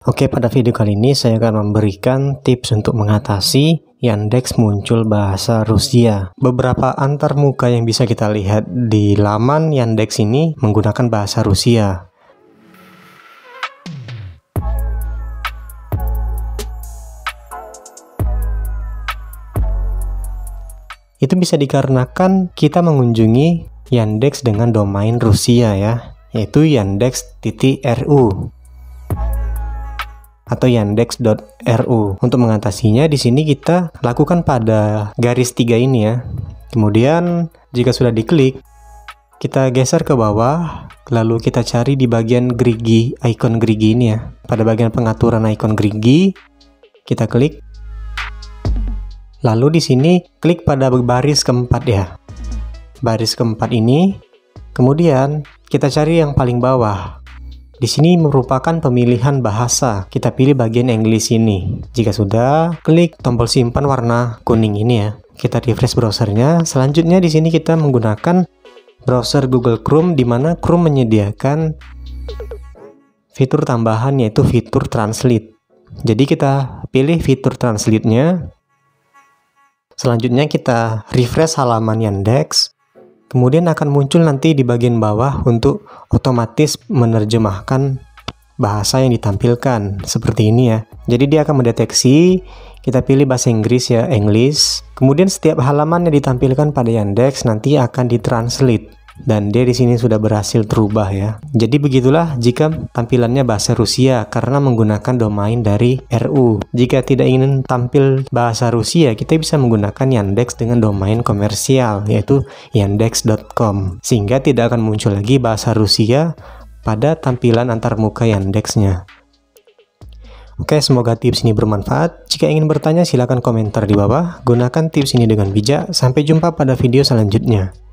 Oke, pada video kali ini saya akan memberikan tips untuk mengatasi Yandex muncul bahasa Rusia. Beberapa antarmuka yang bisa kita lihat di laman Yandex ini menggunakan bahasa Rusia. Itu bisa dikarenakan kita mengunjungi Yandex dengan domain Rusia ya, yaitu yandex.ru atau yandex.ru. Untuk mengatasinya di sini kita lakukan pada garis 3 ini ya. Kemudian jika sudah diklik, kita geser ke bawah, lalu kita cari di bagian gerigi, icon gerigi ini ya. Pada bagian pengaturan icon gerigi, kita klik. Lalu di sini klik pada baris keempat ya. Baris keempat ini, kemudian kita cari yang paling bawah. Di sini merupakan pemilihan bahasa. Kita pilih bagian English ini. Jika sudah, klik tombol simpan warna kuning ini ya. Kita refresh browsernya. Selanjutnya di sini kita menggunakan browser Google Chrome, di mana Chrome menyediakan fitur tambahan yaitu fitur Translate. Jadi kita pilih fitur Translate-nya. Selanjutnya kita refresh halaman Yandex. Kemudian akan muncul nanti di bagian bawah untuk otomatis menerjemahkan bahasa yang ditampilkan seperti ini ya. Jadi dia akan mendeteksi, kita pilih bahasa Inggris ya, English. Kemudian setiap halaman yang ditampilkan pada Yandex nanti akan ditranslate. Dan dia di sini sudah berhasil terubah ya. Jadi begitulah jika tampilannya bahasa Rusia karena menggunakan domain dari RU. Jika tidak ingin tampil bahasa Rusia, kita bisa menggunakan Yandex dengan domain komersial yaitu yandex.com, sehingga tidak akan muncul lagi bahasa Rusia pada tampilan antarmuka Yandexnya. Oke, semoga tips ini bermanfaat. Jika ingin bertanya, silakan komentar di bawah. Gunakan tips ini dengan bijak. Sampai jumpa pada video selanjutnya.